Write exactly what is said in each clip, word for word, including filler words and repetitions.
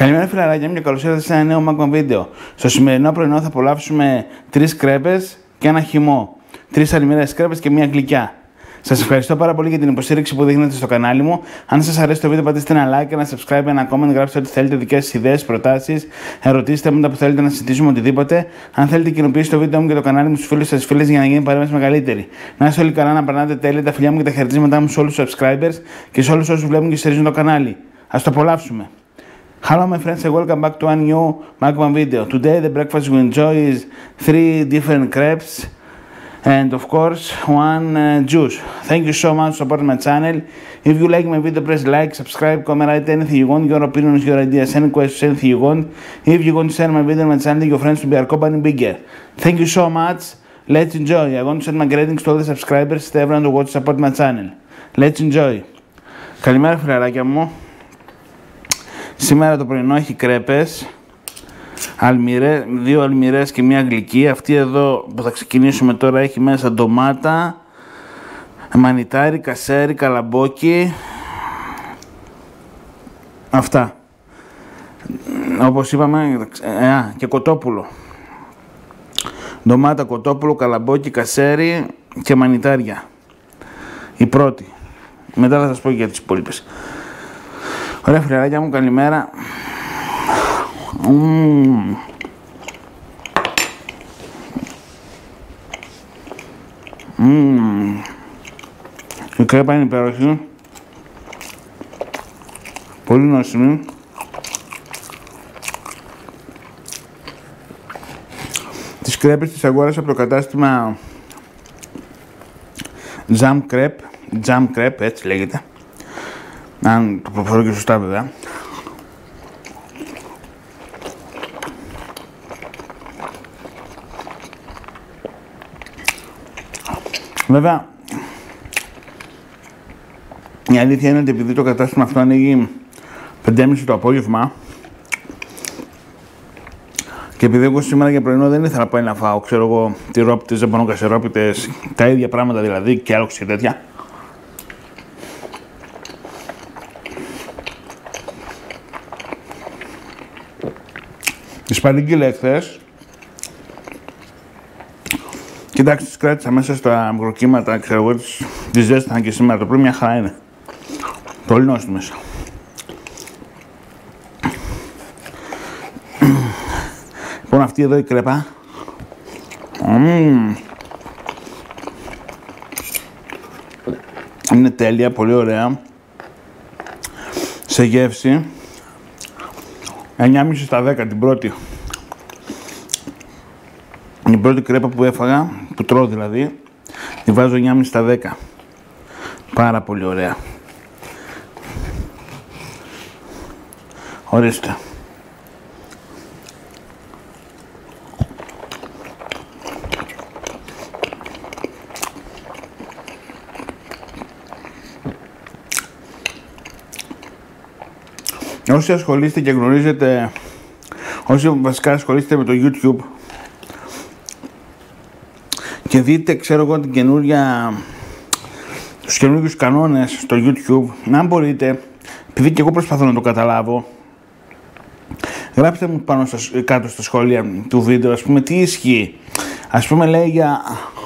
Καλημέρα φιλαράκια μου και καλώς ήρθατε σε ένα νέο Magma βίντεο. Στο σημερινό πρωινό θα απολαύσουμε τρεις κρέπες και ένα χυμό. Τρεις αλμυρές κρέπες και μία γλυκιά. Σας ευχαριστώ πάρα πολύ για την υποστήριξη που δείχνετε στο κανάλι μου. Αν σας αρέσει το βίντεο, πατήστε ένα like, ένα subscribe, ένα comment, γράψτε ό,τι θέλετε, δικές σας ιδέες, προτάσεις, ερωτήστε μου τα που θέλετε να συζητήσουμε οτιδήποτε. Αν θέλετε, κοινοποιήστε το βίντεο μου και το κανάλι μου στους φίλους σας φίλες για να γίνει παρέμβαση μεγαλύτερη. Να είστε όλοι καλά, να περνάτε τέλεια, τα φιλιά μου και τα χαιρετίσματά μου σε όλους τους subscribers και σε όλους όσους βλέπουν και στηρίζουν το κανάλι. Ας το απολαύσουμε. Hello my friends and welcome back to a new Magma video. Today the breakfast we enjoy is three different crepes and of course one uh, juice. Thank you so much for supporting my channel. If you like my video, press like, subscribe, comment, write anything you want, your opinions, your ideas, any questions, anything you want. If you want to share my video on my channel, your friends will be our company bigger. Thank you so much. Let's enjoy. I want to send my greetings to all the subscribers, to everyone who wants to support my channel. Let's enjoy. Καλημέρα φιλαράκια μου. Σήμερα το πρωινό έχει κρέπες, αλμυρές, δύο αλμυρές και μία γλυκή. Αυτή εδώ που θα ξεκινήσουμε τώρα έχει μέσα ντομάτα, μανιτάρι, κασέρι, καλαμπόκι. Αυτά. Όπως είπαμε, α, και κοτόπουλο. Ντομάτα, κοτόπουλο, καλαμπόκι, κασέρι και μανιτάρια. Η πρώτη. Μετά θα σας πω για τις υπόλοιπες. Ωραία φιλαράκια μου, καλημέρα. Mm. Mm. Η κρέπα είναι υπέροχη. Πολύ νόστιμη. Τις κρέπες τις αγόρασα από το κατάστημα Jam Crepe. Jam Crepe, έτσι λέγεται. Αν το προφέρω και σωστά βέβαια. Βέβαια, η αλήθεια είναι ότι επειδή το κατάστημα αυτό ανοίγει πέντε και μισή το απόγευμα και επειδή εγώ σήμερα για πρωινό δεν ήθελα να πάει να φάω, ξέρω εγώ, τυρόπιτες, ζαμπονοκασερόπιτες, τα ίδια πράγματα δηλαδή και άλοξη και τέτοια. Τις παρήγγειλα χθες. Κοιτάξτε, τις κράτησα μέσα στα μικροκύματα, ξέρω εγώ, τις ζέστανα και σήμερα το πρωί, μια χαρά είναι. Πολύ νόστιμες. Λοιπόν, αυτή εδώ η κρέπα. Mm. Είναι τέλεια, πολύ ωραία. Σε γεύση. εννιά και μισό στα δέκα την πρώτη. Την πρώτη κρέπα που έφαγα, που τρώω δηλαδή, τη βάζω εννιά και μισό στα δέκα. Πάρα πολύ ωραία. Ορίστε. Όσοι ασχολείστε και γνωρίζετε, όσοι βασικά ασχολείστε με το YouTube και δείτε, ξέρω εγώ, την καινούρια, τους καινούριους κανόνες στο YouTube, να μπορείτε, επειδή και εγώ προσπαθώ να το καταλάβω, γράψτε μου πάνω στα, κάτω στα σχόλια του βίντεο, ας πούμε, τι ισχύει. Ας πούμε, λέει για...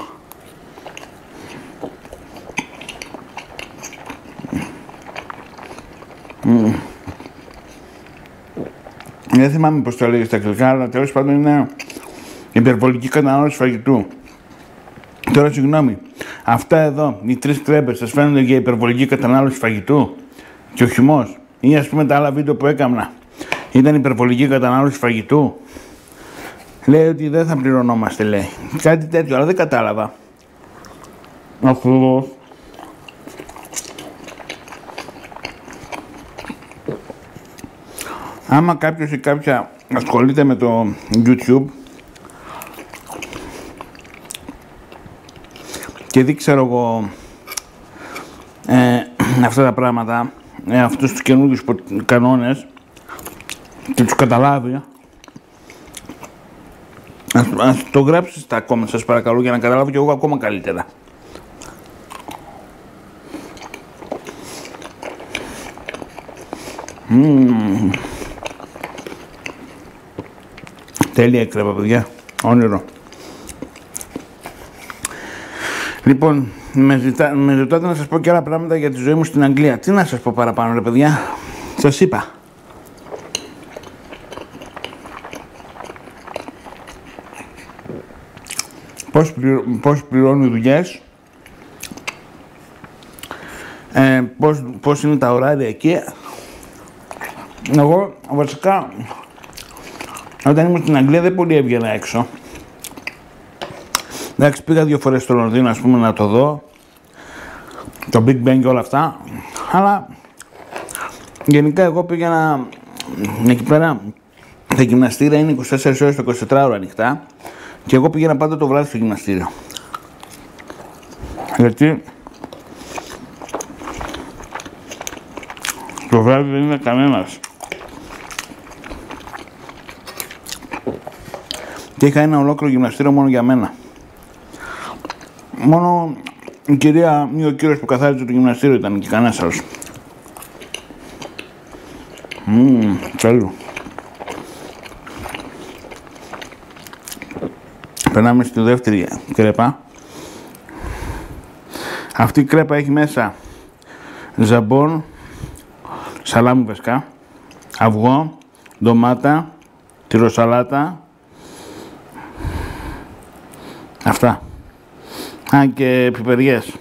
Mm. Δεν θυμάμαι πώς το λέγει στα αγγλικά, αλλά τέλος πάντων είναι υπερβολική κατανάλωση φαγητού. Τώρα συγγνώμη, αυτά εδώ, οι τρεις κρέπες σας φαίνονται για υπερβολική κατανάλωση φαγητού και ο χυμός, ή ας πούμε τα άλλα βίντεο που έκανα, ήταν υπερβολική κατανάλωση φαγητού. Λέει ότι δεν θα πληρωνόμαστε, λέει. Κάτι τέτοιο, αλλά δεν κατάλαβα. Ακριβώς. Άμα κάποιος ή κάποια ασχολείται με το YouTube και δει, ξέρω εγώ, ε, αυτά τα πράγματα, ε, αυτούς τους καινούργιους κανόνες και τους καταλάβει, ας, ας το γράψετε στα comments σας παρακαλώ, για να καταλάβω και εγώ ακόμα καλύτερα. Mm. Τέλεια κρέπα, παιδιά. Όνειρο. Λοιπόν, με, ζητά, με ζητάτε να σας πω και άλλα πράγματα για τη ζωή μου στην Αγγλία. Τι να σας πω παραπάνω, ρε παιδιά. Σας είπα. Πώς, πληρω, πώς πληρώνουν οι δουλειές. Ε, πώς, πώς είναι τα ωράρια εκεί. Εγώ βασικά όταν ήμουν στην Αγγλία δεν πολύ έβγαινα έξω. Εντάξει, πήγα δύο φορές στο Λονδίνο, ας πούμε, να το δω, το Big Bang και όλα αυτά, αλλά γενικά εγώ πήγαινα εκεί πέρα, τα γυμναστήρια είναι είκοσι τέσσερις ώρες το εικοσιτετράωρο ανοιχτά και εγώ πήγαινα πάντα το βράδυ στο γυμναστήριο. Γιατί το βράδυ δεν είναι κανένας. Και είχα ένα ολόκληρο γυμναστήριο μόνο για μένα. Μόνο η κυρία ή ο κύριος που καθάριζε το γυμναστήριο ήταν και κανένας άλλος. Μμμ, τέλειο. Περνάμε στη δεύτερη κρέπα. Αυτή η κρέπα έχει μέσα ζαμπόν, σαλάμι βασικά, αυγό, ντομάτα, τυροσαλάτα. Αυτά. Α, και πιπεριές.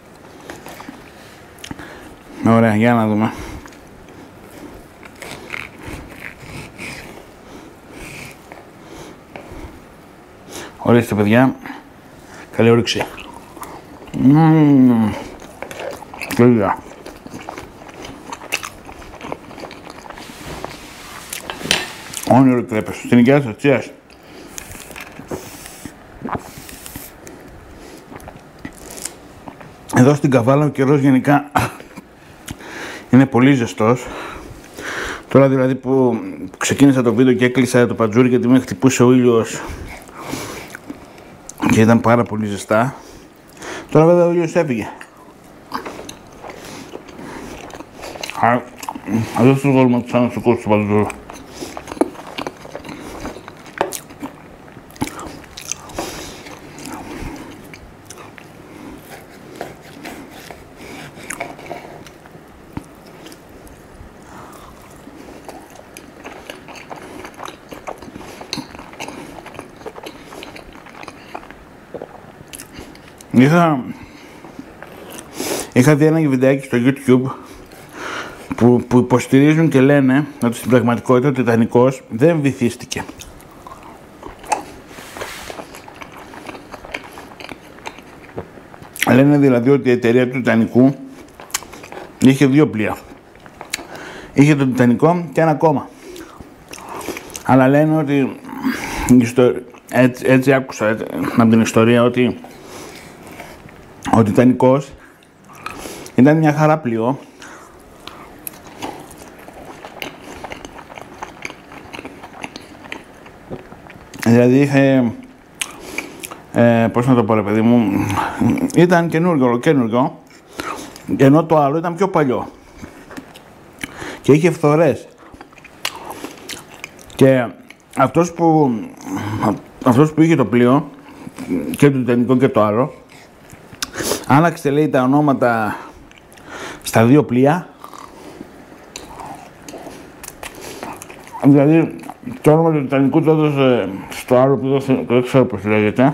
Ωραία, για να δούμε. Ορίστε, παιδιά. Καλή όρεξη. Μμμ. Τέλεια. Όνειρο κρέπες. Στην υγεία σας, cheers. Εδώ στην Καβάλα ο καιρός γενικά είναι πολύ ζεστός. Τώρα δηλαδή που ξεκίνησα το βίντεο και έκλεισα το παντζούρι γιατί με χτυπούσε ο ήλιος και ήταν πάρα πολύ ζεστά. Τώρα βέβαια ο ήλιος έφυγε. Α, δεν σου δώσουμε να τους ανασηκώσεις το παντζούρι. Είχα, είχα δει ένα βιντεάκι στο YouTube που, που υποστηρίζουν και λένε ότι στην πραγματικότητα ο Τιτανικός δεν βυθίστηκε. Λένε δηλαδή ότι η εταιρεία του Τιτανικού είχε δύο πλοία. Είχε τον Τιτανικό και ένα ακόμα. Αλλά λένε ότι έτσι, έτσι άκουσα έτσι, από την ιστορία ότι ο Τιτανικός ήταν μια χαρά πλοίο. Δηλαδή είχε, ε, πώς να το πω ρε παιδί μου, ήταν καινούργιο, καινούργιο, ενώ το άλλο ήταν πιο παλιό και είχε φθορές. Και αυτός που, αυτός που είχε το πλοίο, και το Τιτανικό και το άλλο, άλλαξε λέει τα ονόματα στα δύο πλοία. Δηλαδή το όνομα του Τιτανικού το έδωσε στο άλλο που έδωσε, το δεν ξέρω πώς λέγεται.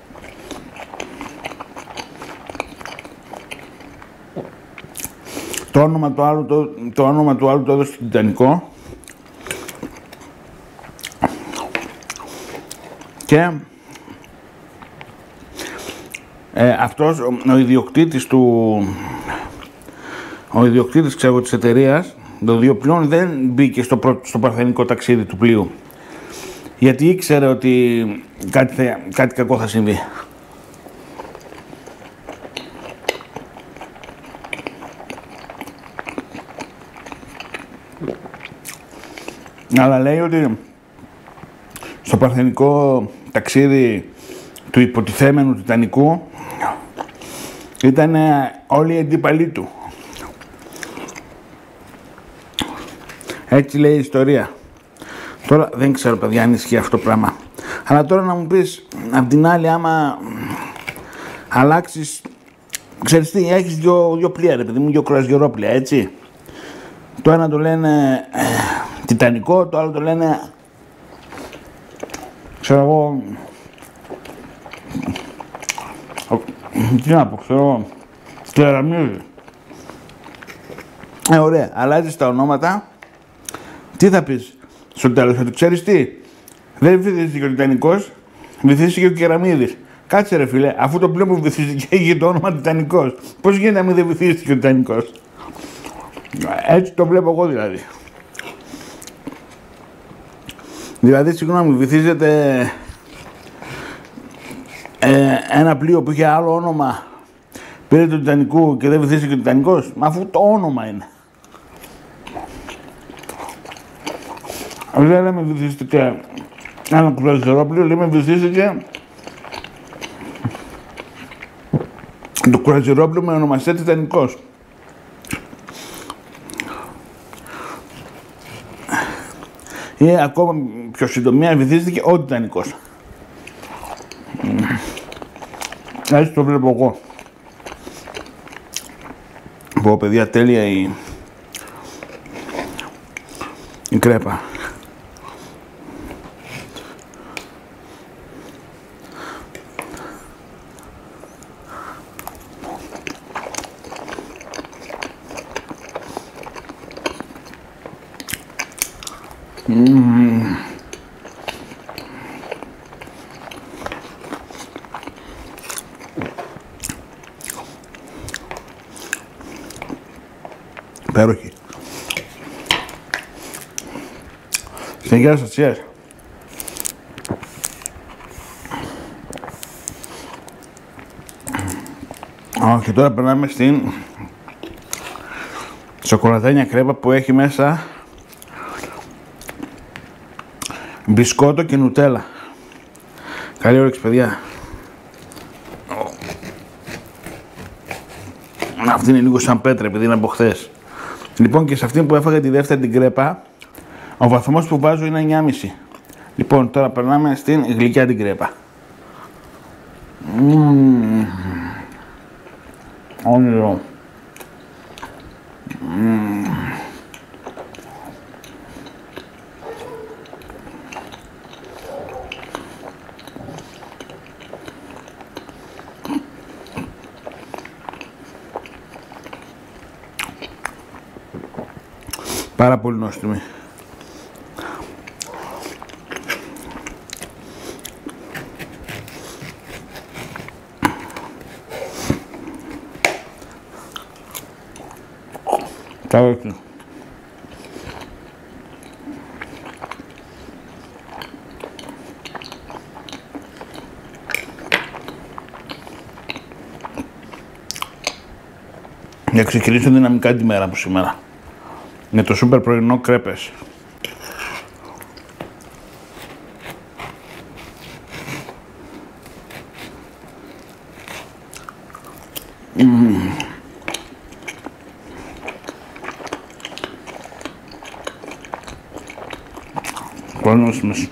Το όνομα του άλλου το, το, όνομα του άλλου το έδωσε στο Τιτανικό. Και ε, αυτός, ο, ο ιδιοκτήτης του, ο ιδιοκτήτης ξέρω της εταιρείας των δύο πλοίων δεν μπήκε στο, πρώτο, στο παρθενικό ταξίδι του πλοίου. Γιατί ήξερε ότι κάτι, θα, κάτι κακό θα συμβεί. Αλλά λέει ότι στο παρθενικό ταξίδι του υποτιθέμενου Τιτανικού ήταν όλοι οι αντίπαλοι του. Έτσι λέει η ιστορία. Τώρα δεν ξέρω, παιδιά, αν ισχύει αυτό το πράγμα. Αλλά τώρα να μου πεις, απ' την άλλη, άμα αλλάξεις, ξέρεις τι, έχεις δύο, δύο πλοία, ρε παιδί μου, δύο κρουαζιερόπλοια, έτσι. Το ένα το λένε ε, Τιτανικό, το άλλο το λένε, ξέρω εγώ, τι να πω, ξέρω εγώ, Κεραμίδη. Ε, ωραία, αλλάζεις τα ονόματα, τι θα πεις στο τέλος, ότι ξέρεις τι, δεν βυθίστηκε ο Τιτανικός, βυθίστηκε ο Κεραμίδης. Κάτσε ρε φίλε, αφού το πλοίο που βυθίστηκε είχε το όνομα Τιτανικός, πώς γίνεται να μην δεν βυθίστηκε ο Τιτανικός? Έτσι το βλέπω εγώ δηλαδή. Δηλαδή, συγγνώμη, βυθίζεται ε, ένα πλοίο που είχε άλλο όνομα, πήρε του Τιτανικού και δεν βυθίστηκε ο Τιτανικός, μα αφού το όνομα είναι. Δεν λέμε βυθίστηκε ένα κρουαζιερόπλοιο, λέμε βυθίστηκε το κρουαζιερόπλοιο με ονομασία Τιτανικός. Ή ακόμα πιο συντομία, βυθίστηκε ο Τιτανικός. Έτσι το βλέπω εγώ. Πω, παιδιά, τέλεια η, η κρέπα. Mm. Υπέροχη. Συνεχεία σας, cheers. Oh, και τώρα περνάμε στην σοκολατένια κρέπα που έχει μέσα μπισκότο και νουτέλα. Καλή όρεξη, παιδιά. Αυτή είναι λίγο σαν πέτρα, επειδή είναι από χθες. Λοιπόν, και σε αυτή που έφαγα τη δεύτερη την κρέπα, ο βαθμός που βάζω είναι εννιά κόμμα πέντε. Λοιπόν, τώρα περνάμε στην γλυκιά την κρέπα. Μμμ. Όνειρο. Μμμ. Πάρα πολύ νόστιμη. Τα όχι. Για ξεκινήσω δυναμικά τη μέρα από σήμερα. Με το σούπερ πρωινό κρέπες. Mm. Πανώσιμες.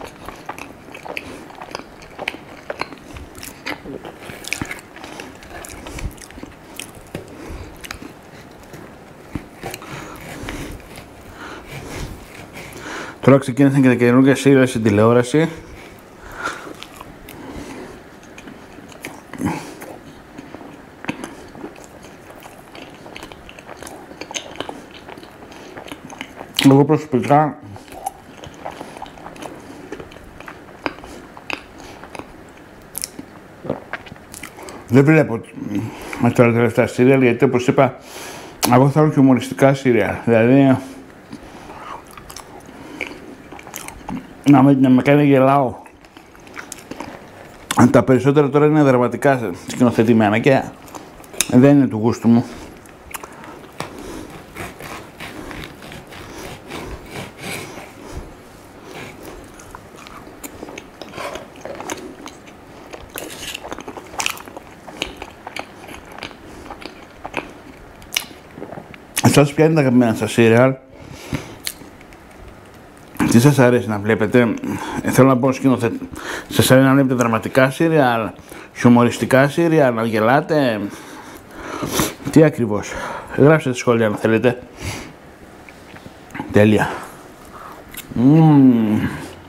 Τώρα ξεκίνησαν και τα καινούργια σύριαλ στην τηλεόραση. Εγώ προσωπικά δεν βλέπω με τα τελευταία σύριαλ, γιατί όπως είπα, εγώ θέλω και χιουμοριστικά σύριαλ. Δηλαδή να με, να με κάνει γελάω. Τα περισσότερα τώρα είναι δραματικά σκηνοθετημένα και δεν είναι του γούστου μου. Εσάς ποια είναι τα αγαπημένα σας σύριαλ? Τι σας αρέσει να βλέπετε? Θέλω να πω σκηνοθέτη. Σας αρέσει να βλέπετε δραματικά σύριαλ, χιουμοριστικά σύριαλ, να γελάτε? Τι ακριβώς? Γράψτε στη σχόλια αν θέλετε. Τέλεια. Mm.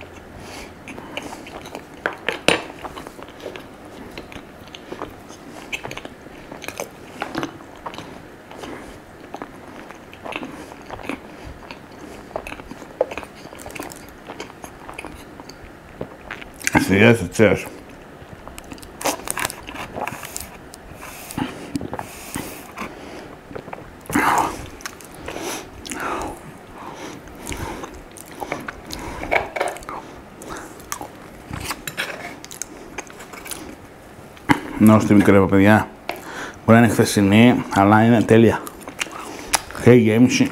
Yes, it says. Νόστιμη κρέπα, παιδιά. Μπορεί να είναι χθεσινή, αλλά είναι τέλεια. Και γέμιση.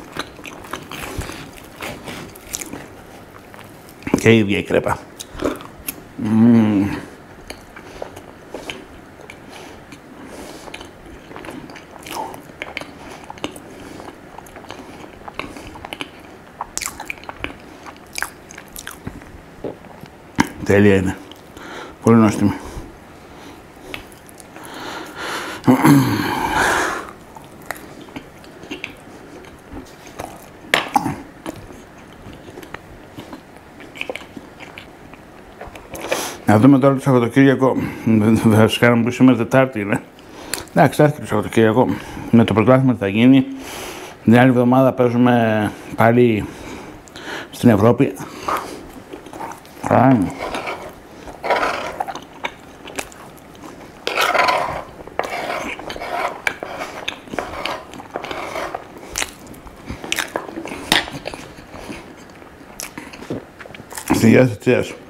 Και η ίδια η κρέπα. Mm. Τέλεια είναι. Πολύ νόστιμη. Να δούμε τώρα το Σαββατοκύριακο. Θα σας κάνουμε που σήμερα Τετάρτη είναι. Εντάξει, έρχεται το Σαββατοκύριακο. Με το πρωτάθλημα τι θα γίνει. Την άλλη εβδομάδα παίζουμε πάλι στην Ευρώπη. Φράνει. Στη γεια σας, τσία σου.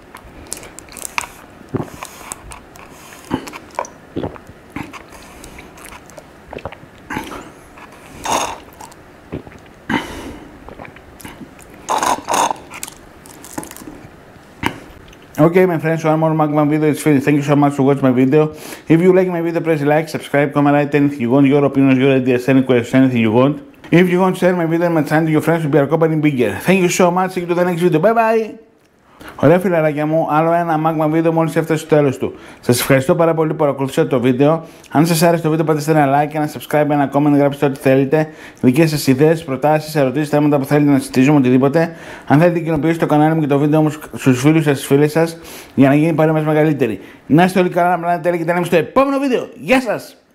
Okay, my friends, one more Magma video is finished. Thank you so much for watching my video. If you like my video, press like, subscribe, comment, write anything you want, your opinions, your ideas, any questions, anything you want. If you want to share my video and my channel to your friends, to be our company bigger. Thank you so much. See you to the next video. Bye bye! Ωραία φιλαράκια μου, άλλο ένα Magma βίντεο μόλις έφτασε στο τέλος του. Σας ευχαριστώ πάρα πολύ που παρακολουθήσατε το βίντεο. Αν σας άρεσε το βίντεο, πατήστε ένα like, ένα subscribe, ένα comment, γράψτε ό,τι θέλετε. Δικές σας ιδέες, προτάσεις, ερωτήσεις, θέματα που θέλετε να συζητήσουμε, οτιδήποτε. Αν θέλετε, κοινοποιήστε το κανάλι μου και το βίντεο μου στους φίλους σας, στις φίλες σας, για να γίνει η παρέα μας μεγαλύτερη. Να είστε όλοι καλά, να περνάτε τέλεια και τα λέμε στο επόμενο βίντεο. Γεια σας!